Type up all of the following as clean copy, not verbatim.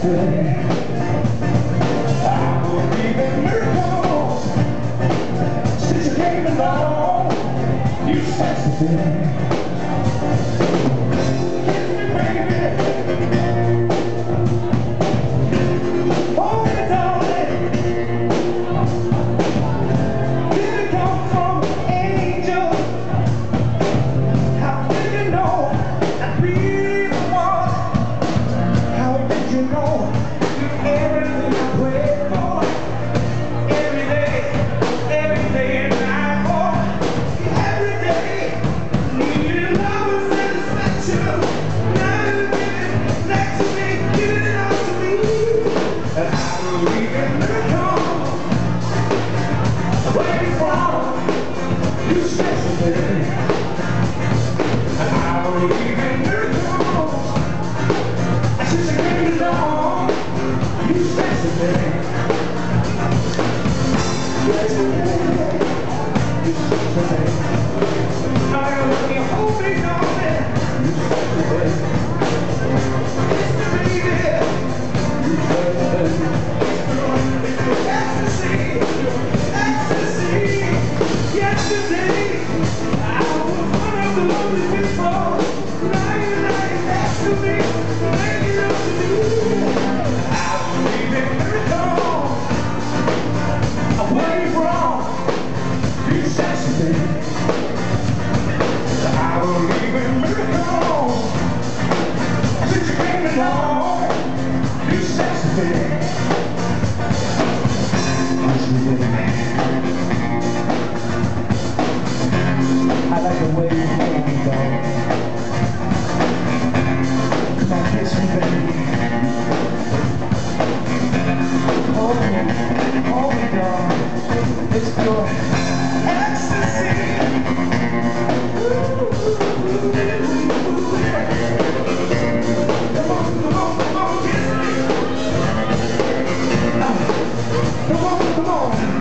yesterday. I believe in miracles. Since you came along, you fixed it. Kiss me, baby. Hold me, darling. Did it come from an angel? How did you know I'd be the one? How did you know you're everything I pray for? Every day and night, oh, every day. Needed love and satisfaction. Now you're living next to me, giving it all to me. And I believe in miracles. Where you from? You special baby. And I believe in miracles. Since you came along, you special baby. Yes, baby. You special baby. I love you, hold me, darling. You special baby. Kiss me, baby. You special baby. Ecstasy, ecstasy. Yesterday, I was one of the lonely people. Now you're lying next to me, making love to me. I believe in miracles. Where you from? You sexy baby. I believe in miracles. Since you came along, you sexy baby. I like the way you hold me, dog. Come on, kiss me, baby. Hold me, dog. It's pure ecstasy. Come on, kiss me. Come on.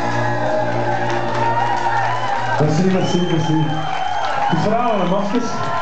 Merci. Die vrouwen, mag eens.